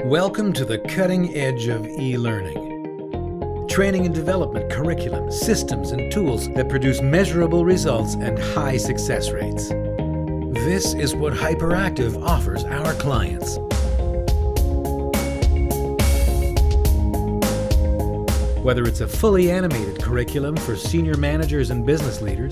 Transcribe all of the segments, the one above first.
Welcome to the cutting edge of e-learning. Training and development curriculum, systems and tools that produce measurable results and high success rates. This is what HyperActive offers our clients. Whether it's a fully animated curriculum for senior managers and business leaders,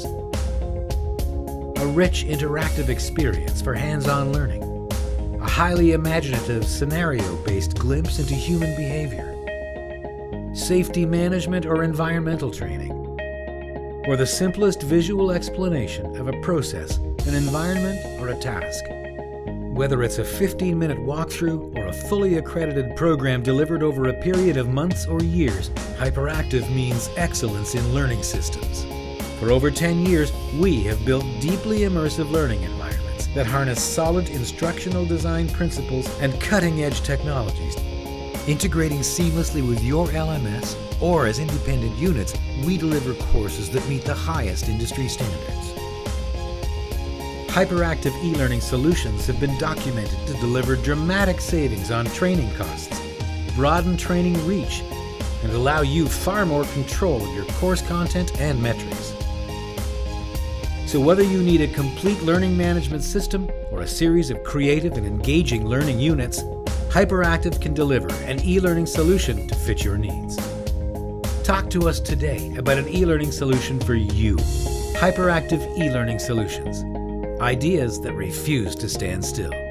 a rich interactive experience for hands-on learning, a highly imaginative scenario-based glimpse into human behavior, safety management or environmental training, or the simplest visual explanation of a process, an environment, or a task. Whether it's a 15-minute walkthrough or a fully accredited program delivered over a period of months or years, HyperActive means excellence in learning systems. For over 10 years, we have built deeply immersive learning environments that harness solid instructional design principles and cutting-edge technologies. Integrating seamlessly with your LMS or as independent units, we deliver courses that meet the highest industry standards. HyperActive e-learning solutions have been documented to deliver dramatic savings on training costs, broaden training reach, and allow you far more control of your course content and metrics. So whether you need a complete learning management system or a series of creative and engaging learning units, HyperActive can deliver an e-learning solution to fit your needs. Talk to us today about an e-learning solution for you. HyperActive e-learning solutions. Ideas that refuse to stand still.